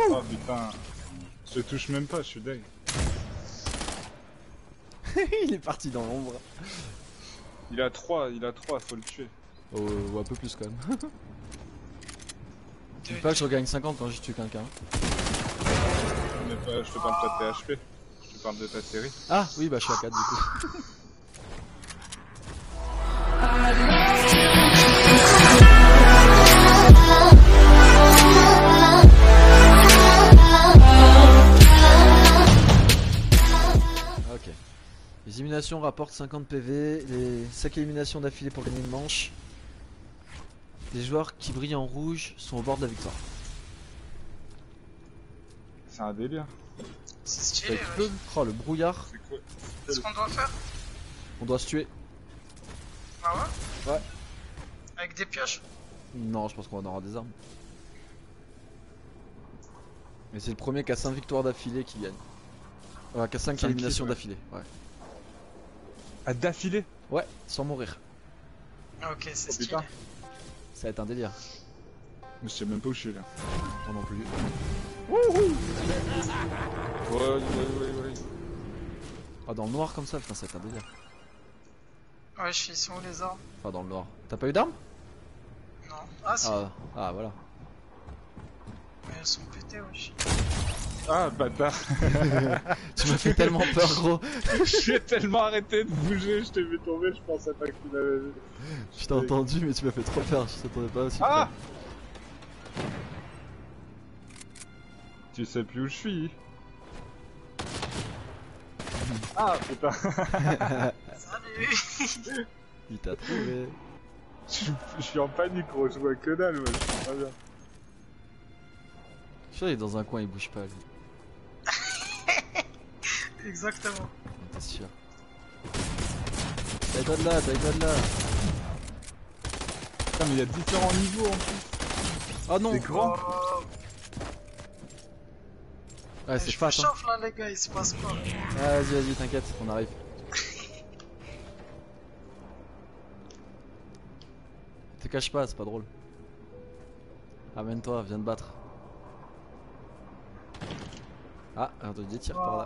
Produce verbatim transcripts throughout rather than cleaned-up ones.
Oh putain. Je touche même pas, je suis deg. Il est parti dans l'ombre. Il a trois, il a trois, faut le tuer. Oh, ou un peu plus quand même. Dis pas que je regagne cinquante quand je tue quelqu'un. Mais pas, je te parle pas de P H P, je te parle de ta série. Ah oui bah je suis à quatre du coup. Ok. Les éliminations rapportent cinquante P V, les cinq éliminations d'affilée pour gagner une manche. Les joueurs qui brillent en rouge sont au bord de la victoire. C'est un délire. C'est stylé, Avec ouais. peu... Oh le brouillard. C'est quoi? C'est ce qu'on doit faire. On doit se tuer. Ah ouais? Ouais. Avec des pioches. Non je pense qu'on aura des armes. Mais c'est le premier qui a cinq victoires d'affilée qui gagne. Ouais, qui a cinq cinq éliminations kills, ouais. d'affilée. Ouais. Ah, d'affilée? Ouais, sans mourir. Ok, c'est Oh stylé. putain. Ça va être un délire. Je sais même pas où je suis là. Moi non plus. Ouais, ouais, ouais, ouais. Ah dans le noir comme ça, putain ça va être un délire. Ouais, je suis sont où les armes? Enfin dans le noir. T'as pas eu d'armes? Non. Ah si. Ah, ah voilà. Mais elles sont pétées, wesh. Ah, bâtard. Tu m'as fait tellement peur gros. J'ai tellement arrêté de bouger, je t'ai vu tomber, je pensais pas que tu l'avais vu. Je t'ai entendu mais tu m'as fait trop peur, je t'attendais pas aussi. Ah! Tu sais plus où je suis. Ah putain. Salut. Il t'a trouvé. Je, je suis en panique gros, je vois que dalle, ouais, je suis pas bien. Je suis sûr il est dans un coin, il bouge pas lui. Exactement. T'es sûr. T'as toi de là, t'as toi de là. Putain mais il y a différents niveaux en plus. Oh non. C'est grand. Oh. Ouais c'est Je fat me hein. chauffe là, les gars, il se passe quoi? Ah, vas-y vas-y t'inquiète, on arrive. Te cache pas, c'est pas drôle. Amène-toi, viens te battre. Ah, un de des tirs par là.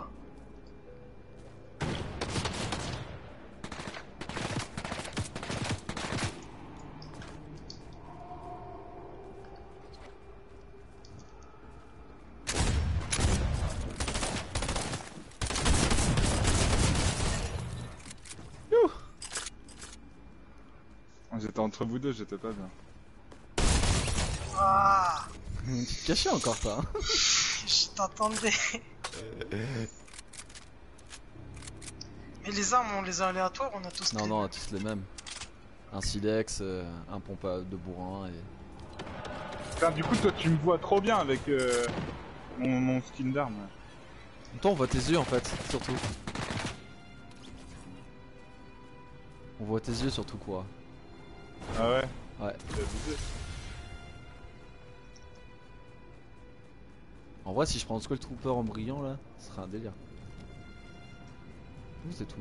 Youh. J'étais entre vous deux, j'étais pas bien. Ah. Tu te cachais encore toi hein. Je t'attendais. Mais les armes, on les a aléatoires, on a tous Non les non, on a mêmes. tous les mêmes. Un silex, euh, un pompe à de bourrin et... Putain du coup toi tu me vois trop bien avec euh, mon, mon skin d'arme. Toi on voit tes yeux en fait, surtout. On voit tes yeux surtout quoi. Ah ouais? Ouais. C'est abusé. En vrai si je prends Skull Trooper en brillant là, ce serait un délire. C'est tout.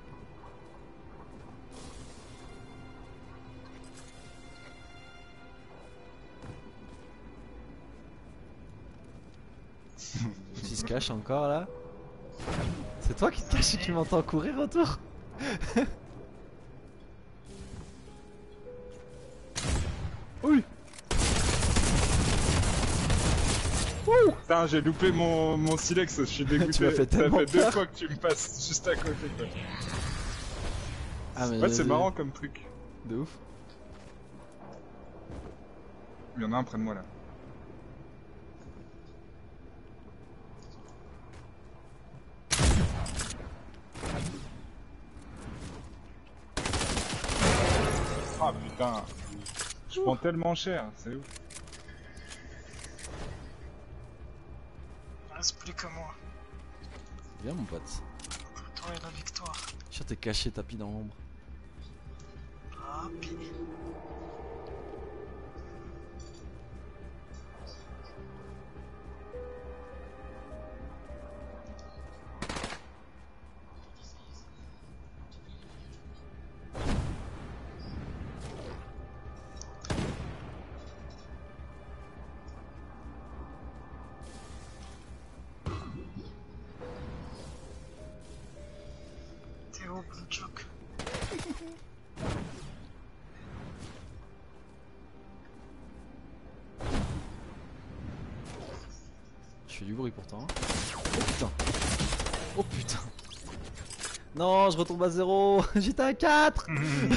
Tu se cache encore là? C'est toi qui te caches et qui m'entends courir autour? Oui. Ouh. Putain j'ai loupé mon, mon silex, je suis dégoûté. Tu m'as fait Ça tellement fait deux peur. fois que tu me passes juste à côté quoi. Ah mais Ouais c'est vas-y. marrant comme truc. De ouf. Il y en a un près de moi là. Ah putain. Je prends tellement cher, c'est ouf. Il reste plus que moi. Viens mon pote. Toi et la victoire. Je suis t'es caché tapis dans l'ombre. Ah, puis... T'es où, Blue Joke? Je fais du bruit pourtant. Hein. Oh putain. Oh putain. Non, je retombe à zéro. J'étais à quatre. Mais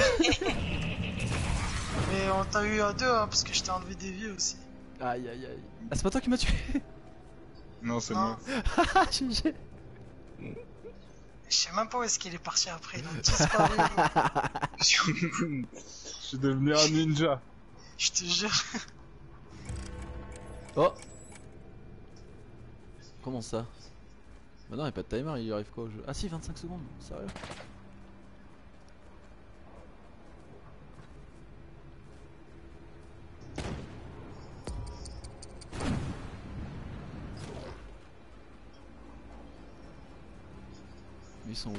on t'a eu à deux, hein, parce que je t'ai enlevé des vies aussi. Aïe aïe aïe. Ah, c'est pas toi qui m'as tué. Non, c'est Non. moi. G G. Je sais même pas où est-ce qu'il est parti après, il a disparu. Je suis devenu un ninja. Je te jure. Oh. Comment ça? Bah non, il n'y a pas de timer, il arrive quoi au jeu? Ah si, vingt-cinq secondes, sérieux? Ils sont où?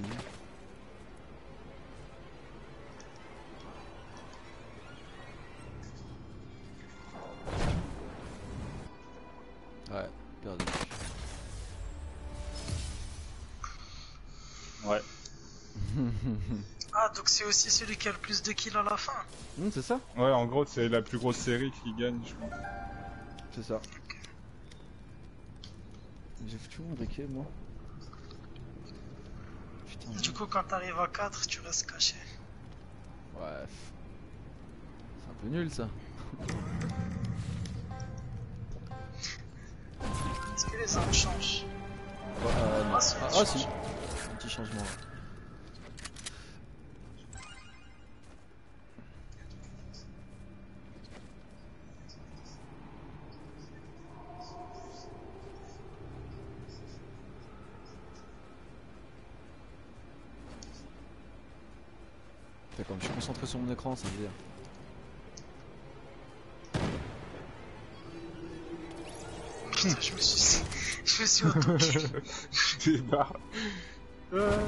Ouais, perdu. Ouais. Ah, donc c'est aussi celui qui a le plus de kills à la fin. Hum, c'est ça? Ouais, en gros, c'est la plus grosse série qui gagne, je pense. C'est ça. J'ai foutu mon briquet, moi. Putain. Du coup, quand t'arrives à quatre, tu restes caché. Ouais. C'est un peu nul ça. Est-ce que les armes changent? Euh, non. Ah, si, Ah, ça ah, change. si. Un petit changement. Comme je suis concentré sur mon écran, ça veut dire. Putain, je me suis... je me suis auto-kill. Je débarre. Euh...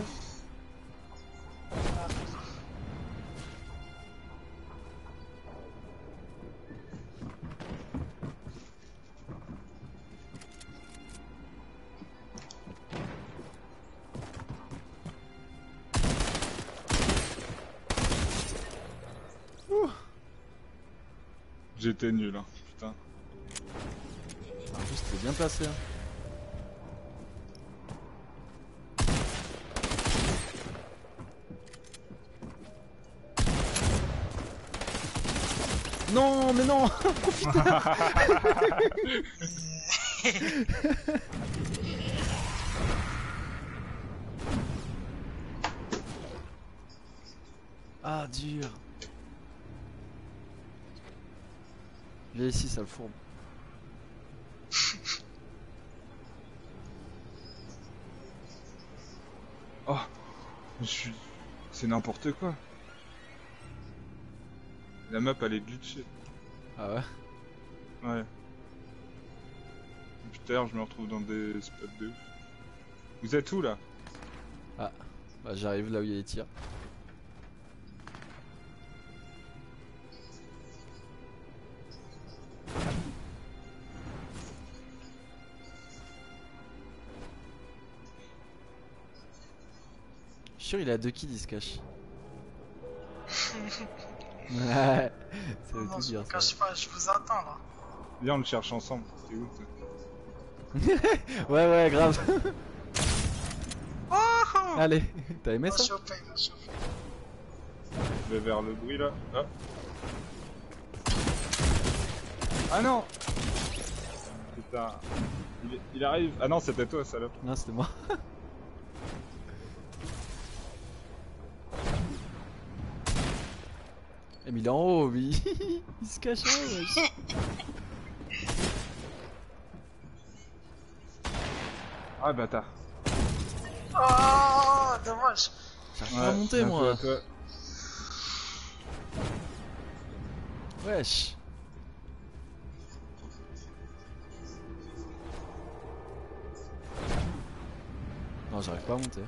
J'étais nul, hein, putain. En plus, c'était bien placé. Hein. Non, mais non. Oh putain. Ah, dur. Viens ici, ça le fourbe. Oh, je suis... C'est n'importe quoi. La map elle est glitchée. Ah ouais? Ouais. Putain, je me retrouve dans des spots de ouf. Vous êtes où là? Ah, bah j'arrive là où il y a les tirs. Je suis sûr il a deux kills, il se cache. Ouais, ça veut Non, tout je dire me ça. cache pas, je vous attends là. Viens, on le cherche ensemble. T'es où toi? Ouais, ouais, grave. Oh, oh. Allez, t'as aimé Il m'a ça? chopé, il m'a chopé. Je vais vers le bruit là. Ah, ah non! Putain. Il, il arrive. Ah non, c'était toi, salope. Non, c'était moi. Eh, mais il est en haut, lui. Il se cache en haut, wesh. Ah bâtard. Oh, dommage. J'arrive pas à monter, un moi. peu à toi. Wesh. Non, j'arrive pas à monter.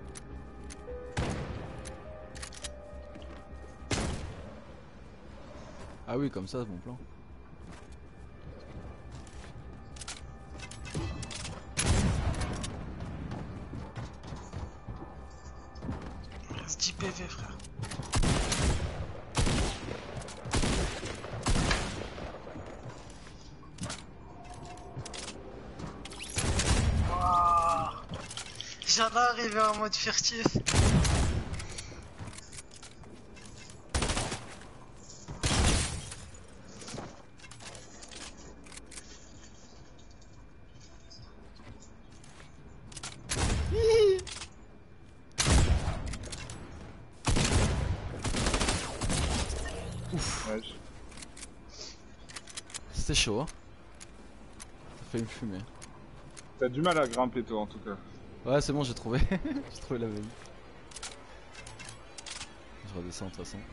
Ah oui, comme ça, c'est mon plan. reste dix P V, frère. Waouh. J'allais arriver en mode furtif. Ouf, Ouais, je- c'était chaud, hein. Ça fait me fumer. T'as du mal à grimper toi en tout cas. Ouais, c'est bon, j'ai trouvé. J'ai trouvé la veille. Je redescends de toute façon.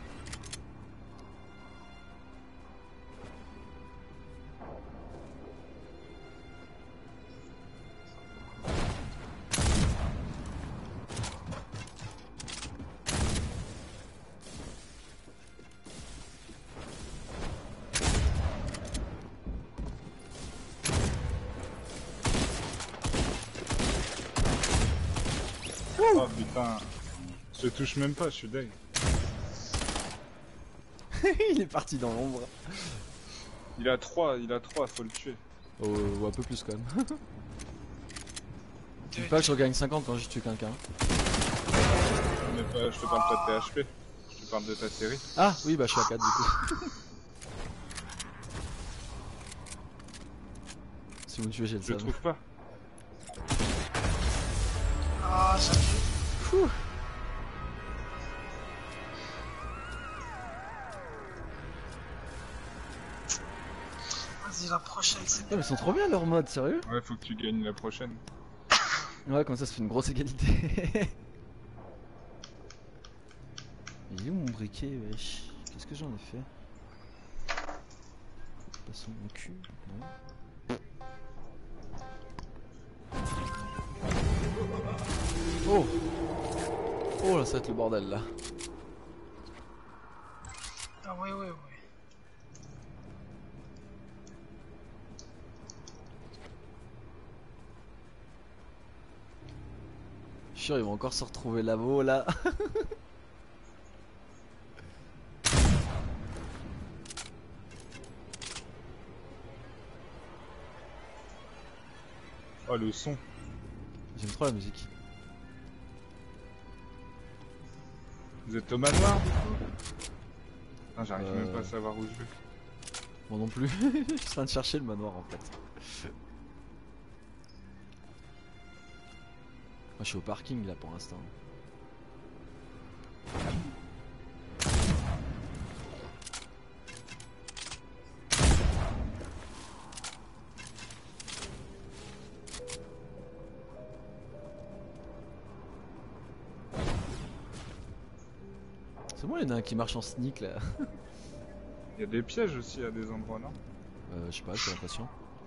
Oh putain. Je touche même pas, je suis deg. Il est parti dans l'ombre. Il a trois, il a trois, faut le tuer. Oh, ou un peu plus quand même. Dis pas que je regagne cinquante quand je tue quelqu'un. Mais pas, je te parle pas de T H P. Je te parle de ta série. Ah oui, bah je suis à quatre du coup. Si vous me tuez, j'ai le Je le seum. trouve pas. Ah, j'avais. Fouh. Vas-y, la prochaine, c'est Ouais, mais ils sont trop bien leur mode, sérieux. Ouais, faut que tu gagnes la prochaine. Ouais, comme ça, ça fait une grosse égalité. Il est où mon briquet, wesh? Qu'est-ce que j'en ai fait? Passons mon cul, non? Oh! Oh là, ça va être le bordel là. Ah, ouais, ouais, ouais. Je suis sûr, ils vont encore se retrouver là-haut là. Oh le son. J'aime trop la musique. Vous êtes au manoir du coup? Ah, j'arrive Euh. même pas à savoir où je vais. Moi non plus. Je suis en train de chercher le manoir en fait. Moi je suis au parking là pour l'instant. C'est bon, il y en a un qui marche en sneak là. Il y a des pièges aussi à des endroits, non? Euh, je sais pas, j'ai l'impression.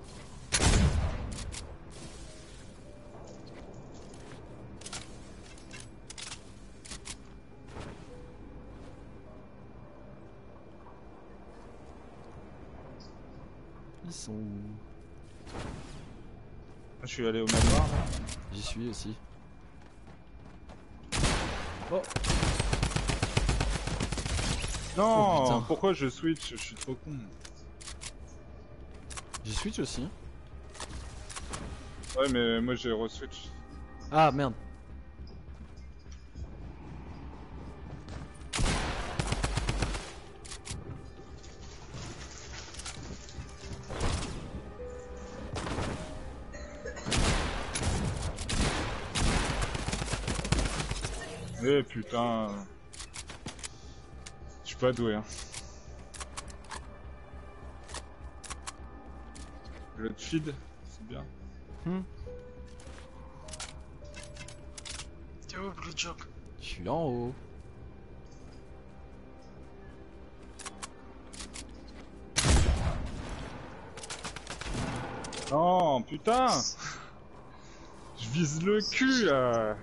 Ils sont où? Je suis allé au manoir là. J'y suis aussi. Oh! Non, Oh, putain. pourquoi je switch? Je suis trop con. J'y switch aussi. Hein. Ouais, mais moi j'ai re-switch. Ah merde! Eh putain. Je suis pas doué, hein. Le feed, c'est bien. Hmm. T'es où, Blue Joke? Je suis en haut. Non, putain. Je vise le cul là.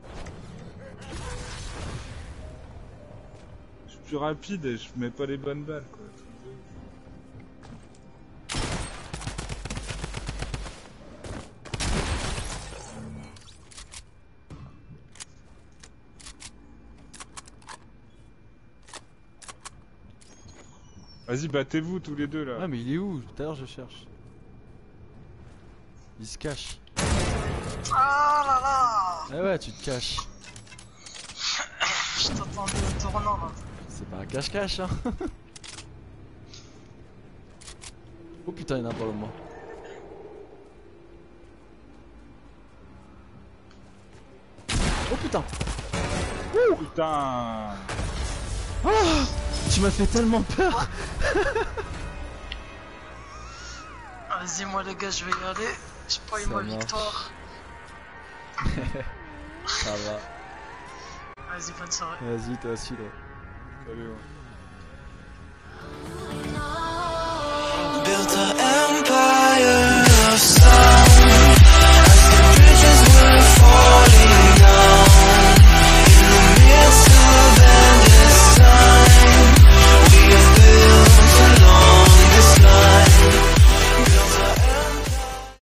Je suis plus rapide et je mets pas les bonnes balles quoi. Vas-y, battez-vous tous les deux là. Ouais, mais il est où? Tout à l'heure, je cherche. Il se cache. Ah là là. Eh ouais, tu te caches. Je t'attendais au tournant là. C'est pas un cache-cache, hein. Oh putain, il y en a un pas loin de moi. Oh putain. Putain. Oh, tu m'as fait tellement peur. Vas-y, moi les gars, je vais y aller. J'ai pas eu Ça ma marche. victoire. Ça va. Vas-y, bonne soirée. Vas-y, toi aussi, là. Salut. Ouais. Built an empire.